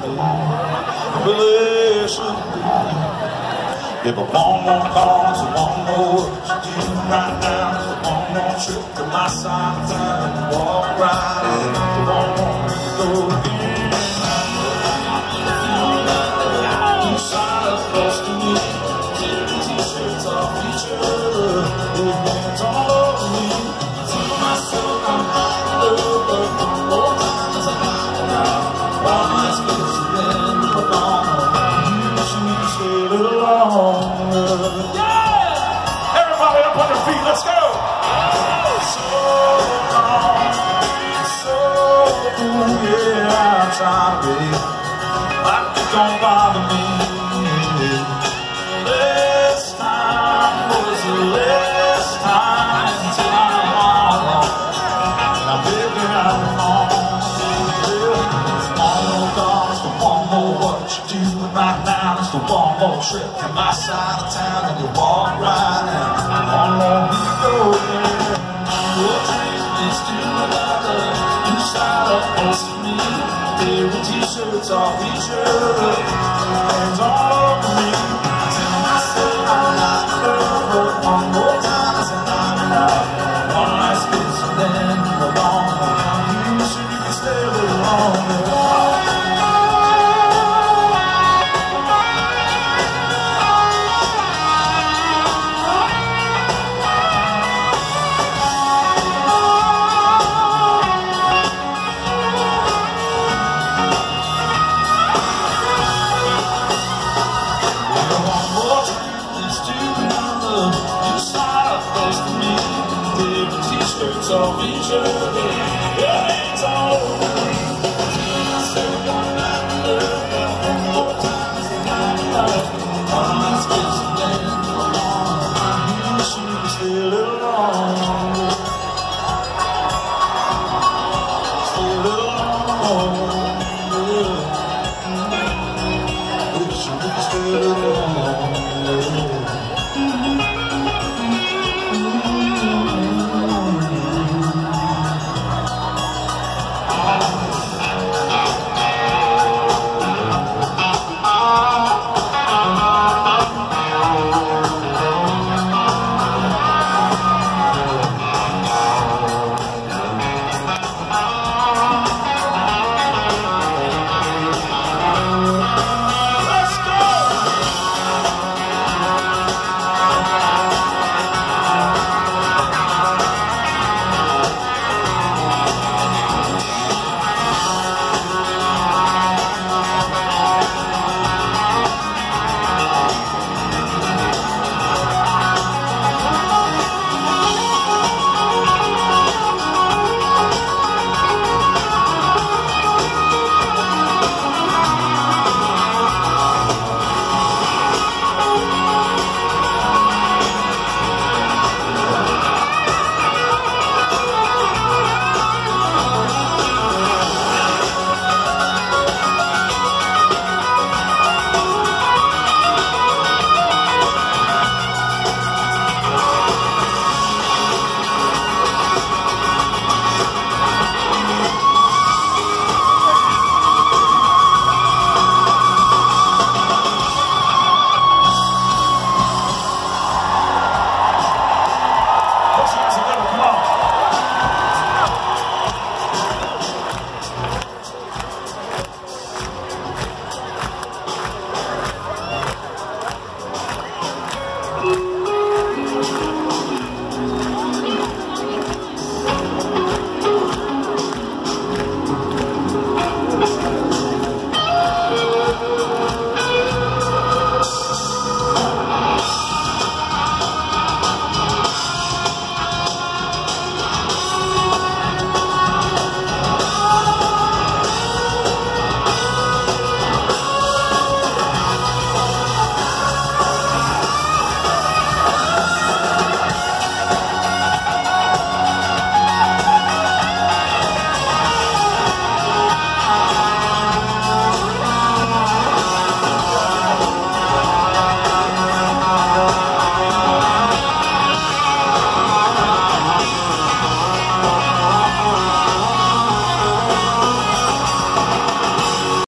Really should be. Give her one more call, so one more what you do right now. So one more trip to my side of town and walk right in. One more to go again. You side up close to me, taking t-shirts off each other, with hands all over me. Tell myself I'm not in love, but one more time as I knock it out. All my space and then we're gone. You should stay a little longer. Yeah! Everybody up on your feet, let's go! So long, so yeah, I'm trying to be, but it don't bother me. Last time was the last time until I'm all alone. Now baby, I'm on. One more dance, for one more what you do right now. It's the one more trip to my side of town and you walk right in. One more we go there. Your dream is to another. You side up close to me. Tearing t-shirts off each other. Hands all over me. Tell myself I'm not in love, but one more time as I knock it out. One last kiss and then you're gone. You should you can stay a little longer. T-shirts off each other, your hands all over me. Tell myself I'm not in love, but one more time as I knock it out. All my space and then I'm on. You should stay a little longer. Stay a little longer. You should stay a little longer.